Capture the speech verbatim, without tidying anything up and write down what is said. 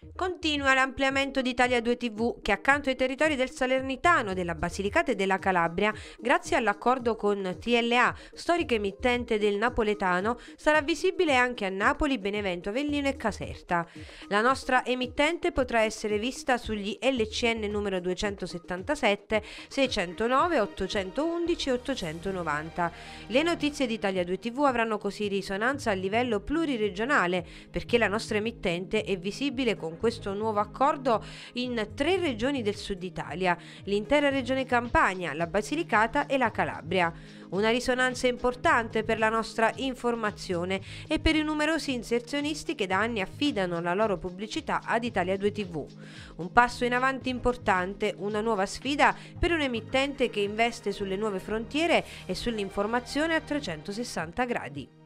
Continua l'ampliamento di Italia due T V che accanto ai territori del Salernitano, della Basilicata e della Calabria, grazie all'accordo con T L A, storica emittente del napoletano, sarà visibile anche a Napoli, Benevento, Avellino e Caserta. La nostra emittente potrà essere vista sugli L C N numero duecentosettantasette, seicentonove, ottocentoundici e ottocentonovanta. Le notizie di Italia due T V avranno così risonanza a livello pluriregionale perché la nostra emittente è visibile con questo nuovo accordo in tre regioni del sud Italia, l'intera regione Campania, la Basilicata e la Calabria. Una risonanza importante per la nostra informazione e per i numerosi inserzionisti che da anni affidano la loro pubblicità ad Italia due T V. Un passo in avanti importante, una nuova sfida per un emittente che investe sulle nuove frontiere e sull'informazione a trecentosessanta gradi.